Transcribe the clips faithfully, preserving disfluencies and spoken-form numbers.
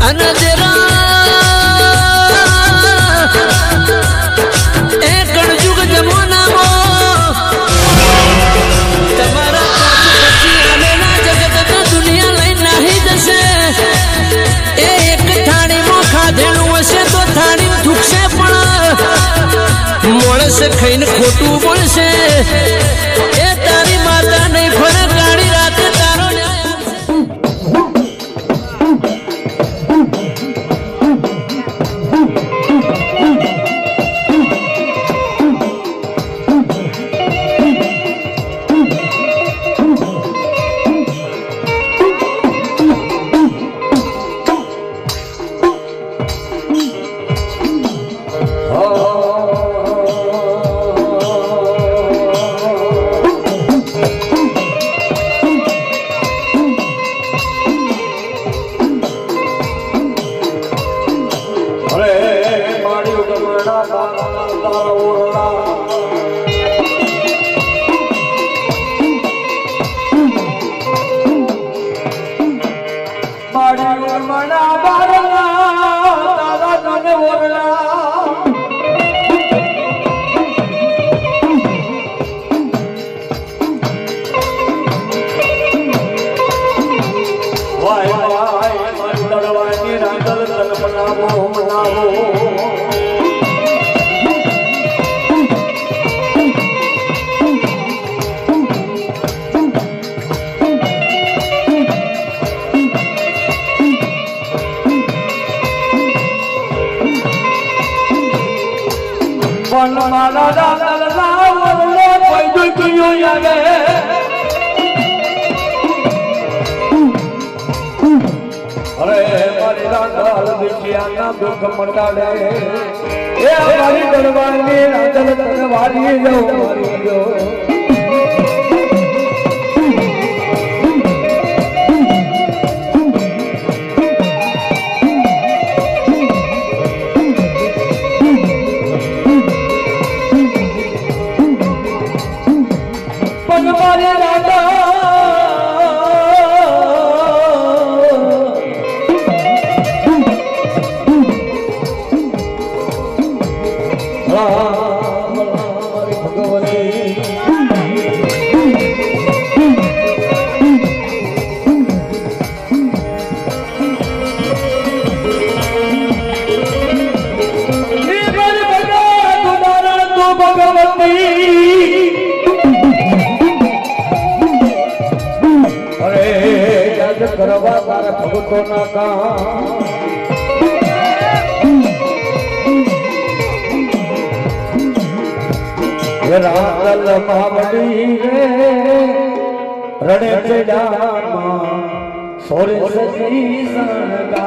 अनजरा एक कलयुग जमाना मो तमारा पछी आलेला जगत का दुनिया लई नाही जसे ए एक थाणी मो खाधेलू हशे तो थाणी थूकशे पण मोणस खाईने खोटू बोलशे ए तारी माता नहीं फरे काળી रात तारो दुख मटाड़े ए हमारी दरबारी राजल दरबारी जो हमारी जो पनवारी राजा करवा तार भगतो ना का रातल मावड़ी रे रणे चढ़ा सोरे सजी सनगा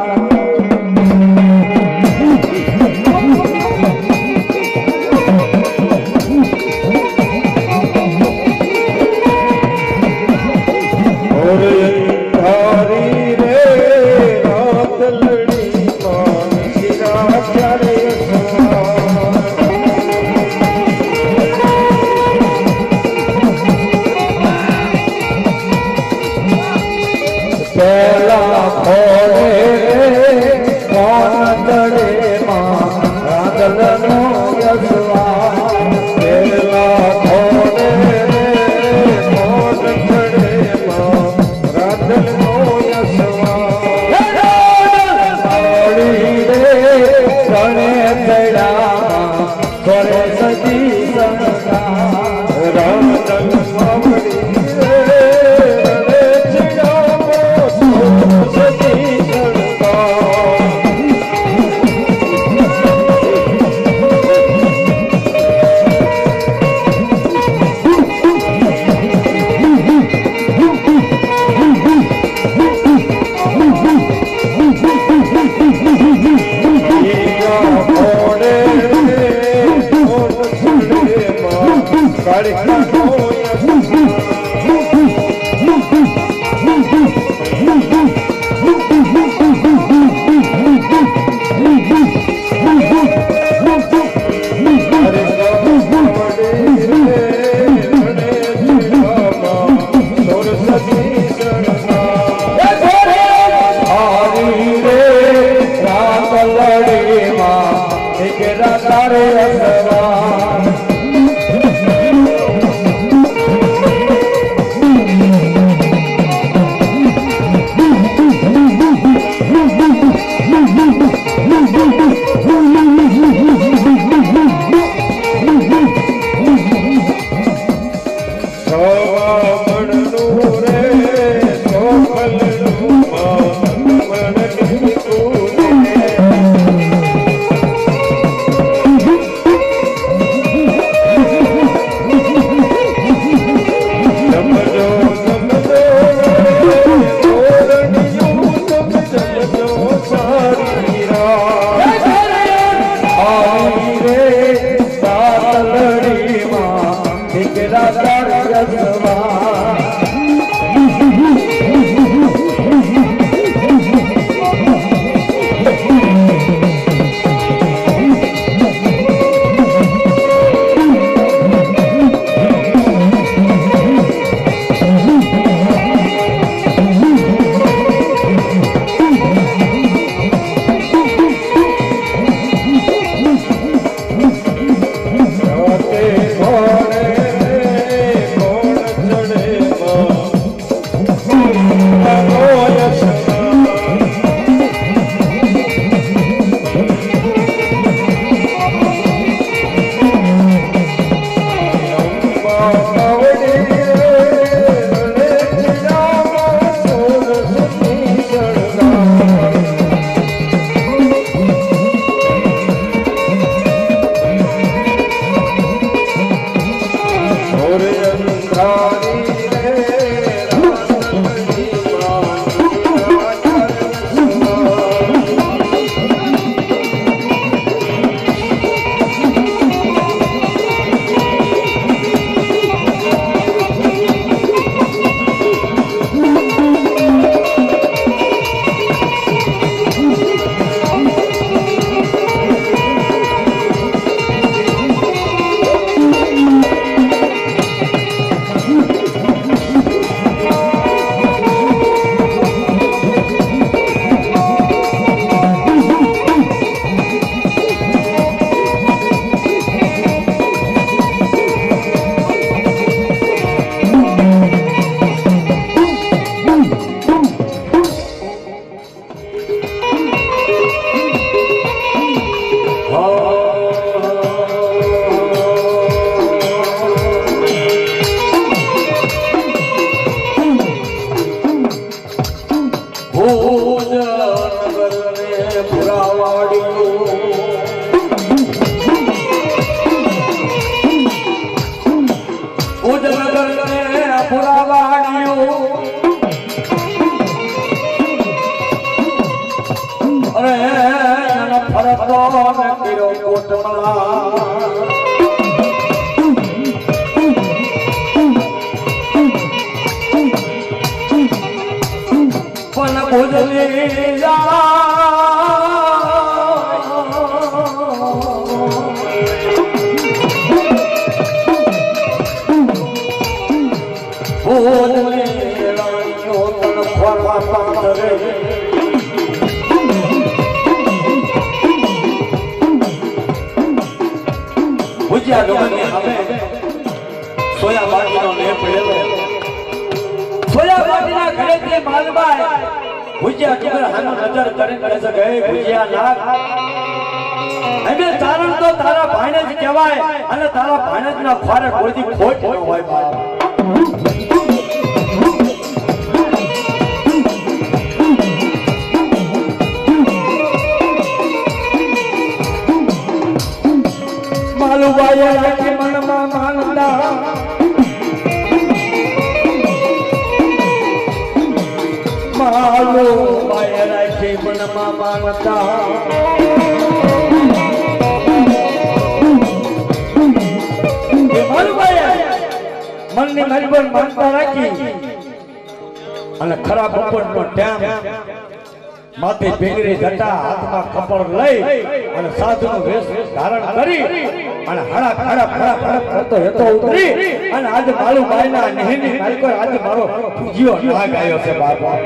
माथे भेगरी जटा हाथ में कपड़ लई અને સાધુનો વેશ ધારણ કરી અને હડા ખડા ફડા ફડા કરતો હતો ઉતરી અને આજ માળુ બાઈના નહેની માલકો આજ મારો જીવ ના ગાયો છે બાપા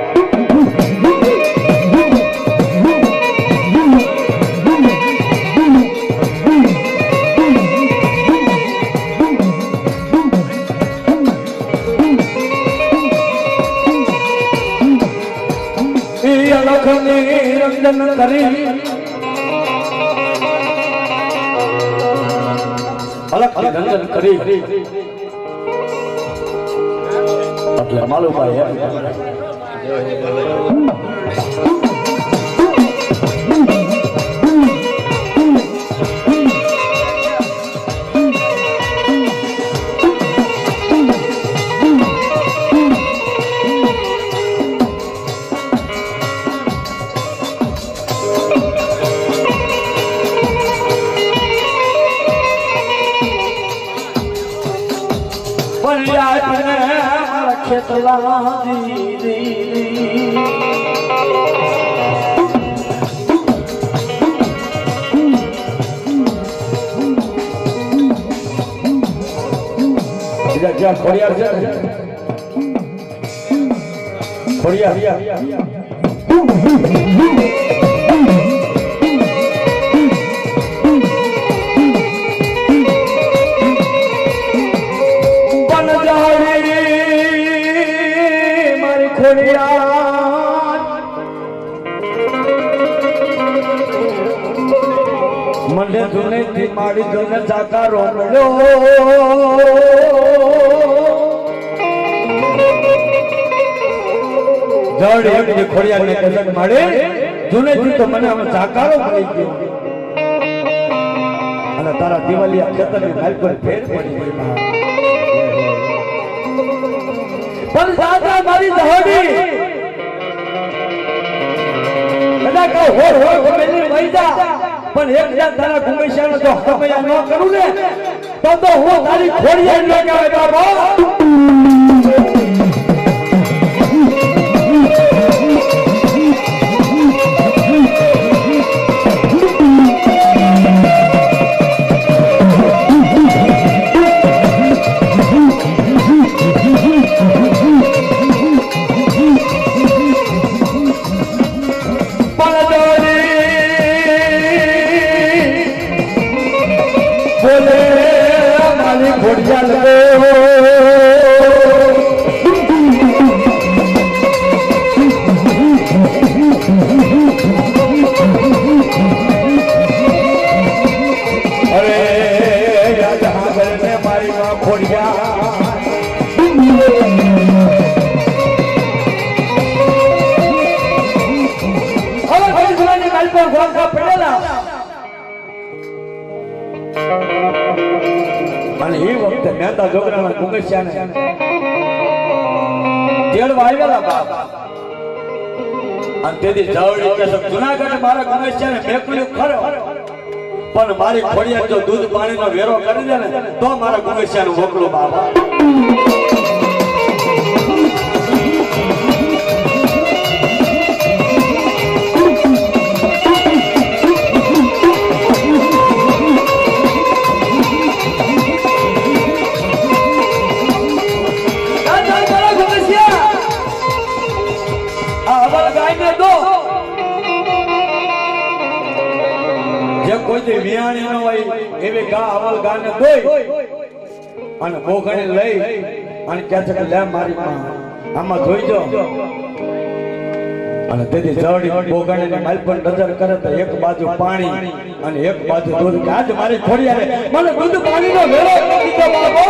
रंजन करी अलग रंजन करी એટલે માલુમ ભાઈ આપને મારા ખેતલા દીદી બીજા ક્યાં ખોડિયાર છે ખોડિયાર મને જૂને થી મારી જૂને જાકારો મળ્યો જડ એક ખોડિયાર ને કસક મળે જૂને થી તો મને હવે જાકારો મળી ગયો અને તારા દિવાલિયા ખેતર ની ગાલ પર ફેર પડી ગઈ પણ દાદા મારી જહોડી કદા કહો હોર હોર ગમેલી વૈદા પણ એક જાત તારા ગુમેશાનો જો હમયા ન કરું ને તો તો હું તારી ખોડિયાર ન કહેવાય બાબા જોગરાના ગુમેશ્યાને તેડવા આવેલા બાપ અને તેથી જાવડી કે જુનાગઢ મારા ગુમેશ્યાને મેકલ્યું ખરો પણ મારી ખોડિયાર જો દૂધ પાણીનો વેરો કરી દે ને તો મારા ગુમેશ્યાનું મોકલો બાબા કોઈ વિયાણી ન હોય એવી ગા અવલ ગાને દોઈ અને બોઘણે લઈ અને કહે છે કે લે મારી માં આમાં જોઈ જો અને તેથી જવડી બોઘણે ની માલ પર નજર કરે તો એક બાજુ પાણી અને એક બાજુ દૂધ કે આજ મારી ખોડિયારે મને દૂધ પાણીનો વેરો કીધો બાબો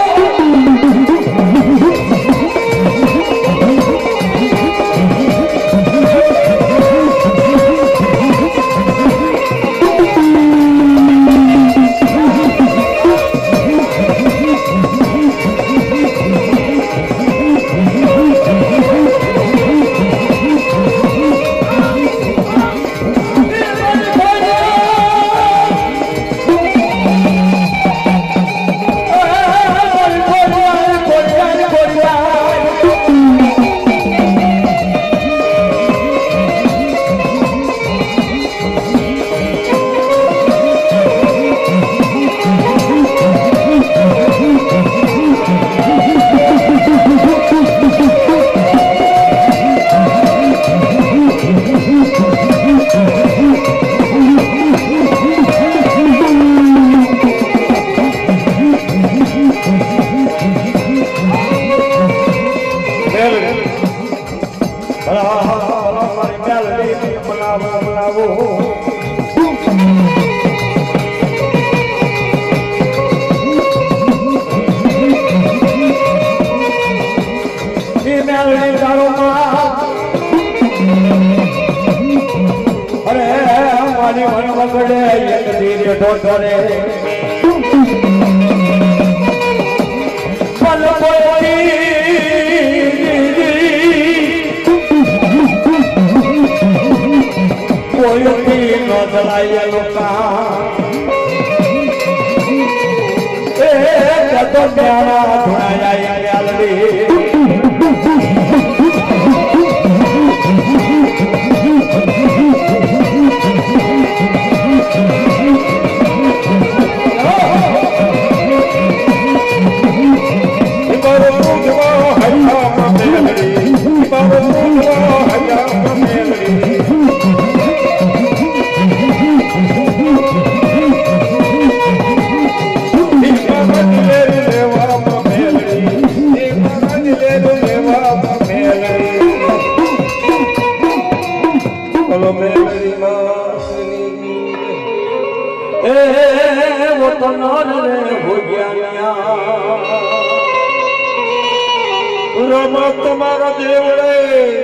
तो न्यारा धुनाया यालड़ी तुम्हारा देवड़े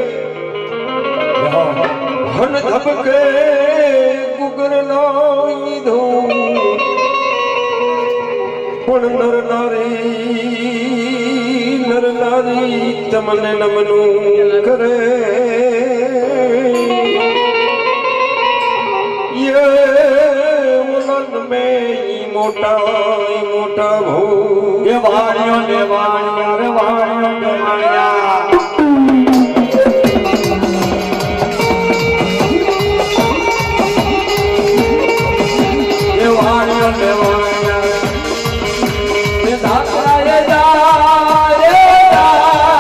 हन धबके गुगर लाई धो पण नर नारी नर नारी तमने नमनु करे ये उलन में मोटा मोटा भू ये वाणियों ने वाणिया रे वाणियों ने वाणिया ये वाणियों ने वाणिया ये धारा ये जा ये जा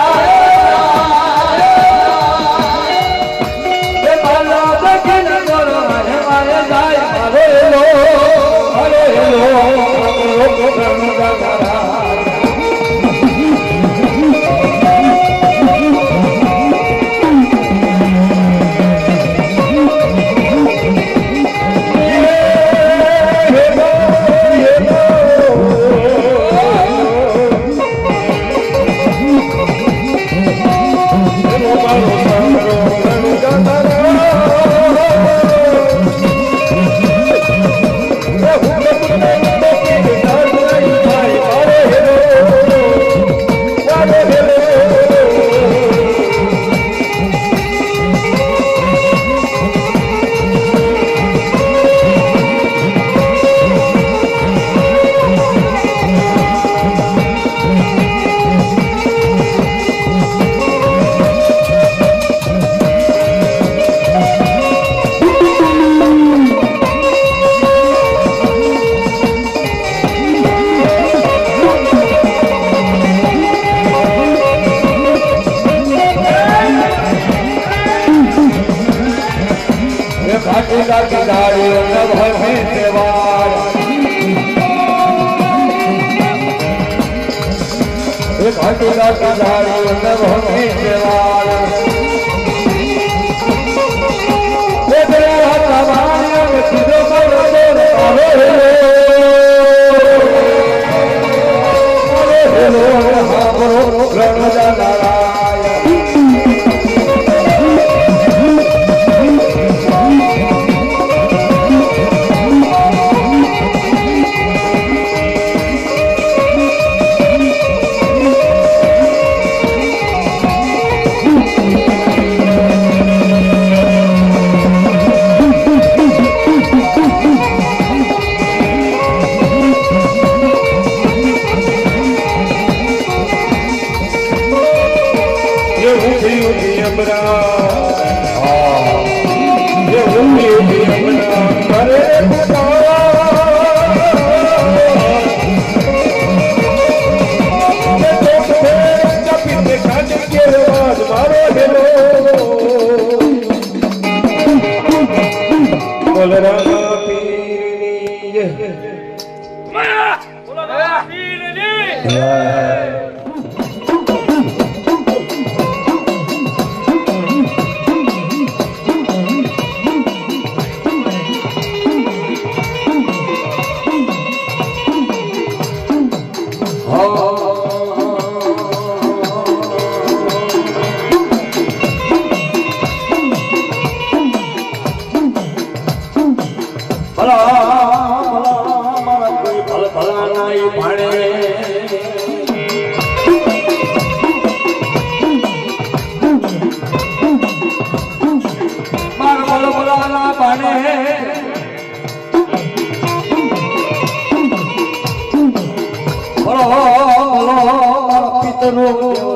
ये बाला दक्षिण करो हरे मारे जाए हरे लो हरे लो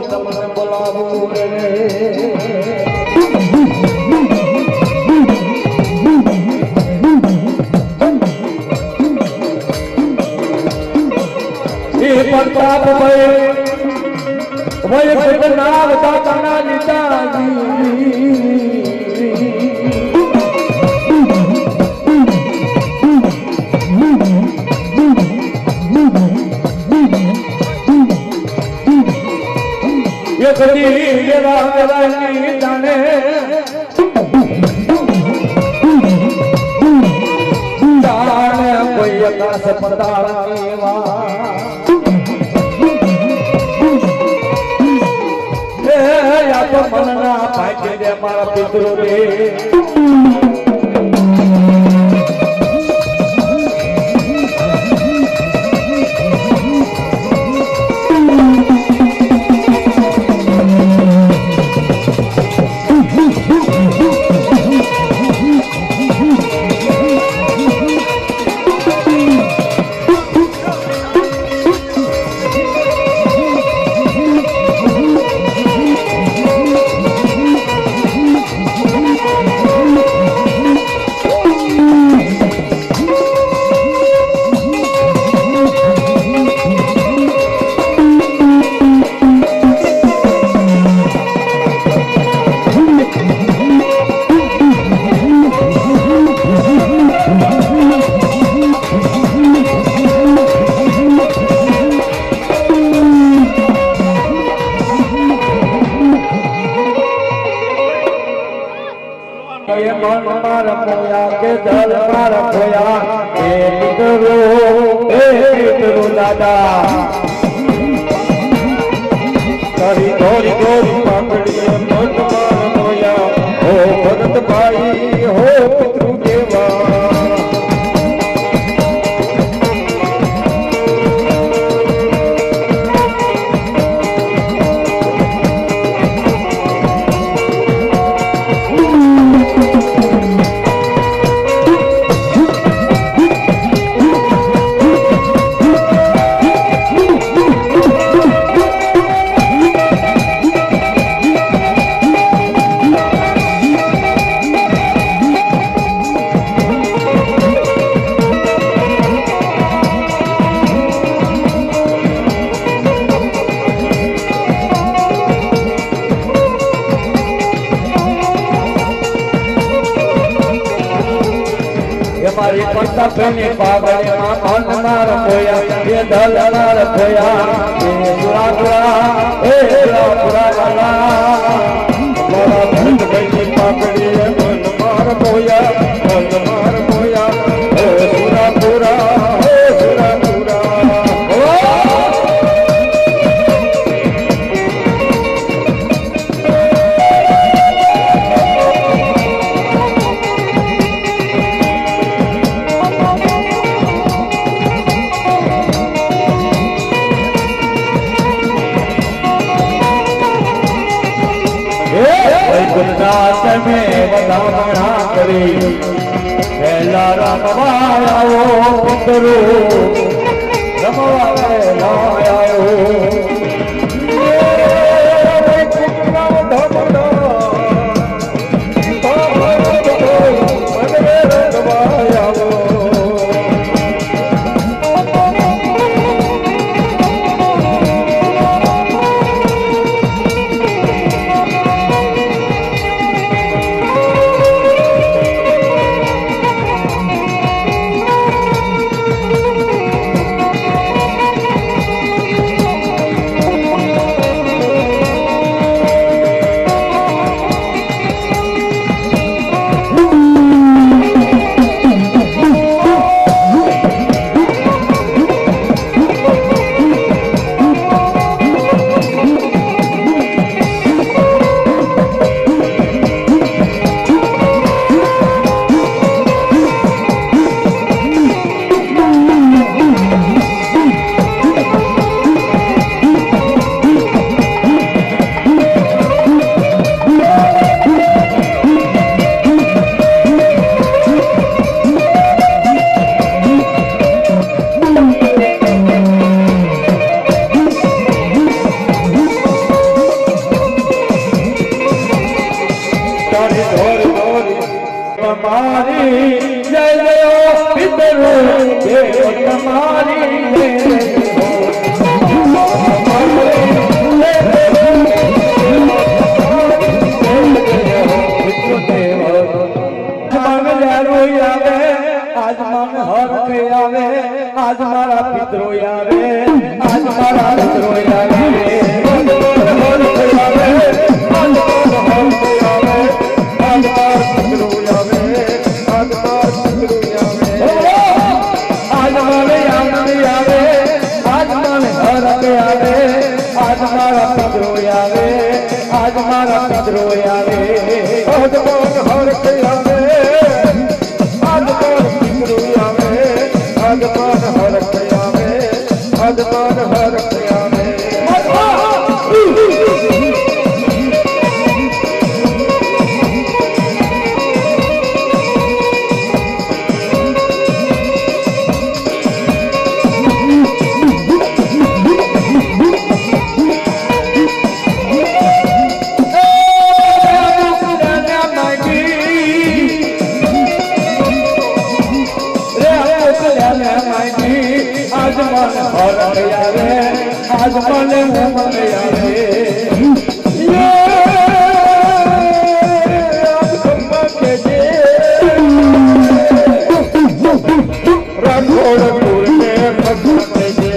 તમને બોલાવું રે એ પ્રતાપ ભાઈ ભાઈ જગન્નાથ દાદાના લીતાજી ये कभी मेरा मेरा नहीं जाने जाने कोई आकाश पताल नीवा ए या तो मनना पाके दे मारा पितरो रे मन मार खोया के जल मार खोया ए पितरो ए पितरो दादा करी गोरी गोरी पकड़ी मन मार खोया हो भगत भाई हो पितृ देवा हमारी पत्ता पहने पागल मां मन मार खोया ये दल मार खोया ये बुरा बुरा ए बुरा बुरा वाला बड़ा भक्त गई पागल मन मार खोया मन मार खोया ए बुरा बुरा ए बुरा बुरा गुजरात में वदामणा करी पहला रमवायो पितरो रमवायो તમારી જય જય પિતરો દેવ તમારી आज मन हर के आवे आज मारा पितरो आवे आज मारा पितरो आवे हर के आवे आज मारा हर के आवे आज मारा पितरो आवे आज मारा पितरो आवे आज मारे आनंद आवे आज मन हर के आवे आज मारा पितरो आवे आज मारा पितरो आवे आज मन हर के आवे अदमान हर प्रियामे अदमान हर प्रियामे आज मन हर आवे आज मन मन आवे ये खम्मा के जे राठौड़पुर में खम्मा के जे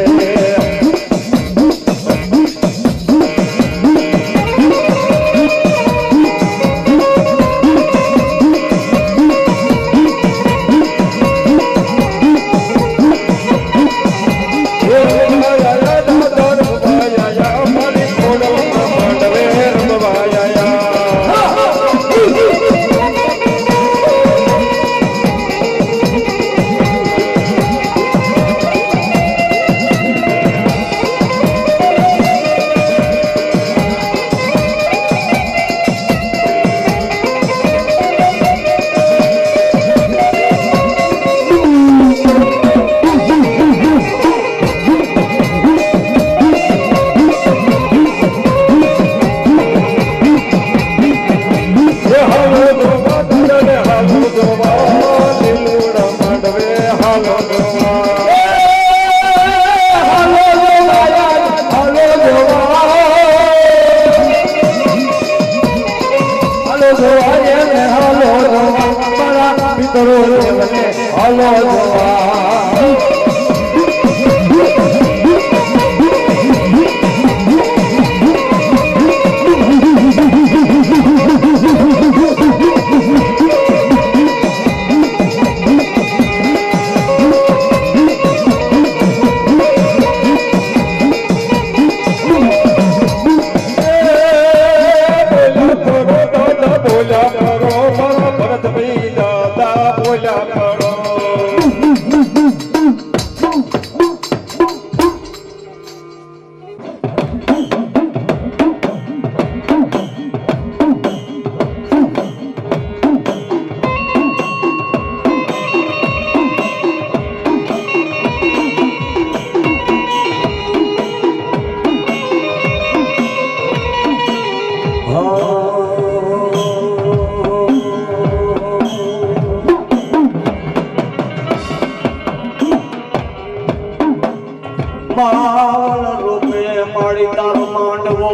बावल रूपे माड़ी तारो मांडवो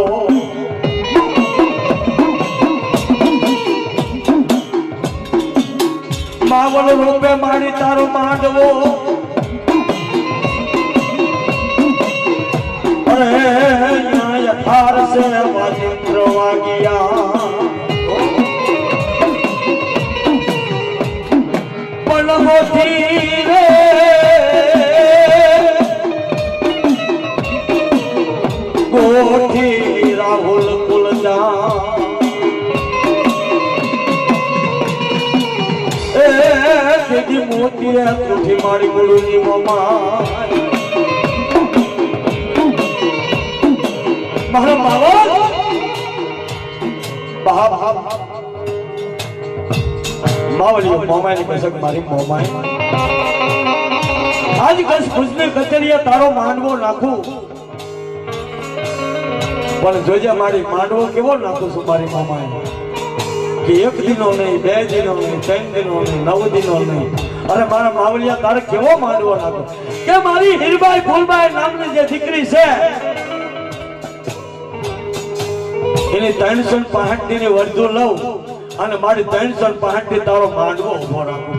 बावल रूपे माड़ी तारो मांडवो अरे यथार से वाजिंद्र वागिया पलमोती रे गोठी राहुल कुलजा ए तेरी मोती है तुझी मारी गुरुजी ममा महर बाबा बाबा मावली मोमाई ने कसक मारी मोमाई आज कस खुजने कचरिया तारो मांडवो नाखू પણ જોજે મારી માંડવો કેવો નાખું છું મારી મામાએ કે એક દિનો નહીં, બે દિનો નહીં, ત્રણ દિનો નહીં, નવ દિનો નહીં. અરે મારા માવલિયા તારે કેવો માંડવો નાખો કે મારી હીરબાઈ ફૂલબાઈ નામની જે દીકરી છે એની ત્રણસો પાંઠ ની વર્ધુ લઉં અને મારી ત્રણસો પાંઠ ની તારો માંડવો ઉભો રાખું.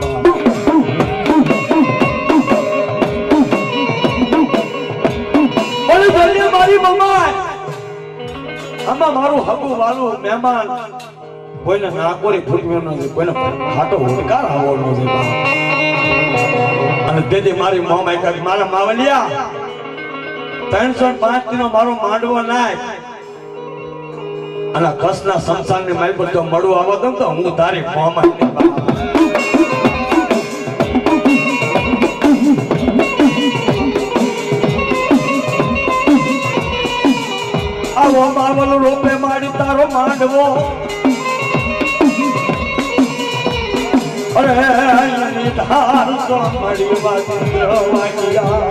મારી મમ્મા આમાં મારું હગું વાલું મહેમાન કોઈને નાકોરી ફૂટવ્યો નથી, કોઈને ખાટો હોડકાર આવો નથી. અને તેથી મારી મોમાં એક મારા માવલિયા ત્રણસો પાંચ નો મારો માંડવો નાખ અને કસના સંસાર ની મારી પર તો મળવું આવો તો હું તારી મોમાં આવો માવલો રોપે માડી તારો માંડવો. અરે ધારસો મળી વાગ્યા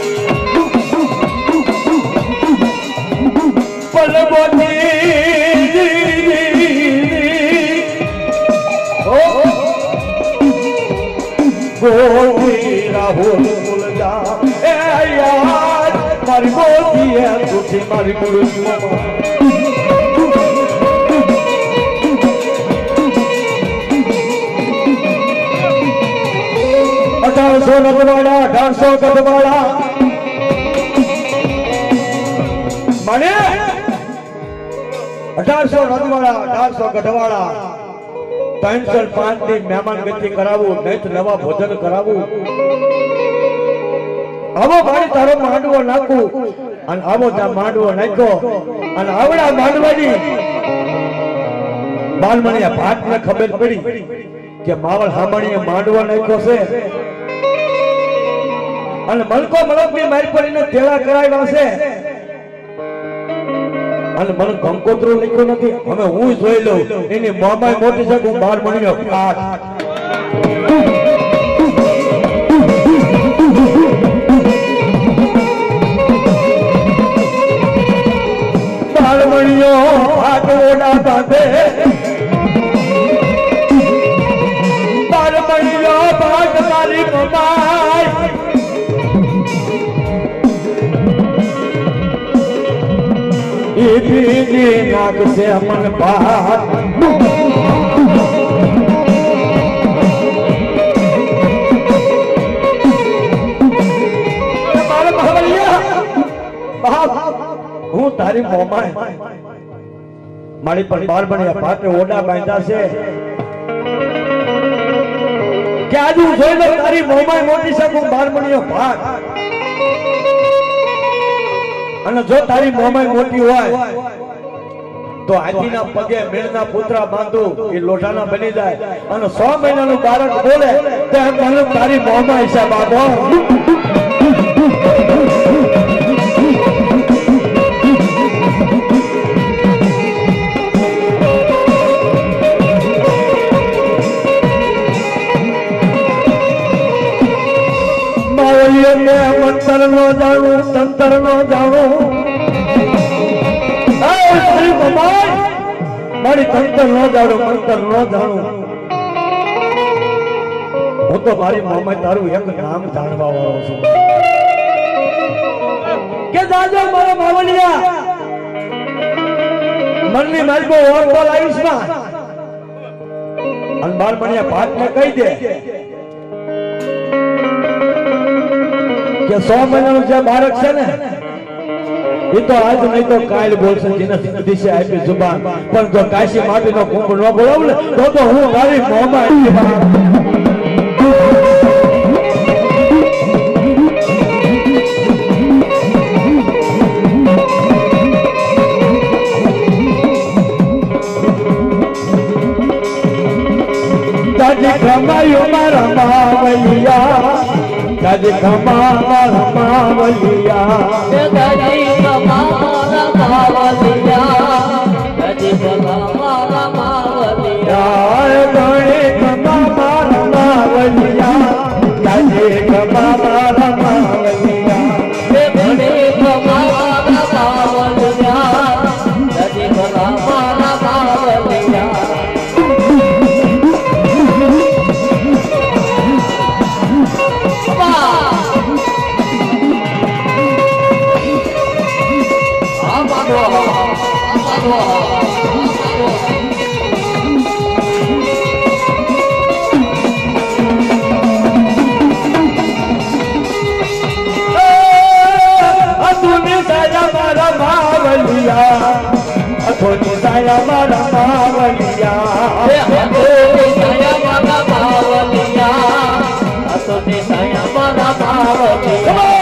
પલગોતી ગોતી રાહુલ મુલજા એ યાર મારી ગોતી હે તુઠી મારી ગુરુમાં અઢારસો નગવાડા અઢારસો ગઢવાડા મને અઢારસો નગવાડા અઢારસો ગઢવાડા ત્રણસો પાંચ ની મહેમાન ગતિ કરાવવું નહીં નવા ભોજન કરાવવું. આવો મારી તારો માંડવો નાખું અને આવો ત્યાં માંડવો નાખ્યો અને આવડા માંડવાની બાલમણીયા ભાત ને ખબર પડી કે માવળ હામણીએ માંડવો નાખ્યો છે અને મલકો મલકની મારી પર એને તેડા કરાવ્યા છે અને મને કંકોત્રો લખ્યો નથી. હવે હું જોઈ લઉં એની મોમાય મોટી છે હું બાર મણીનો ભાત બાર મણીઓ ભાત ઓડા બાંધે બાર મણીઓ ભાત મારી મમાય ભીની નાક से मन बात હું તારી મોમાય મારી પર બાર બન્યા પાટે ઓડા બાંધ્યા છે કે આજુ જોઈ લો તારી મોમાય મોટી છે હું બાર બન્યો ભાત અને જો તારી મોમાય મોટી હોય તો હાથીના પગે મેળના પુત્રા બાંધું એ લોઢાના બની જાય અને સો મહિનાનું બાળક બોલે તો એમ મને તારી મોમાં હિસાબ આપો. મંતર નો જાણું તંતર નો જાણું મારી તંતર નો જાણું મંતર નો જાણું હું તો મારી મોમાં તારું એક નામ જાણવા વાળો છું કે દાદા મારા માવલિયા મનની મારી બહુ ઓળખો લાવીશ માં અને બાર મણિયા ભાત ને કહી દે કે સો મહિનાનું જે બાળક છે ને એ તો આજ નહીં તો કાલ બોલશે જેના દિશે આપી જુબાન પણ જો કાશી માટીનો કુંભ ન બોલાવું ને તો તો હું તારી મોમાં તાજી કમાયો મારા માવલિયા તાજી કમા મારા માવલિયા તાજી કમા મારા માવલિયા તાજી કમા મારા માવલિયા ગણે કમા મારા માવલિયા તાજી કમા મારા માવલિયા ગણે કમા મારા માવલિયા તાજી કમા મારા માવલિયા अथोनी साया मारा बावलिया अथोनी साया मारा बावलिया अथोनी साया मारा बावलिया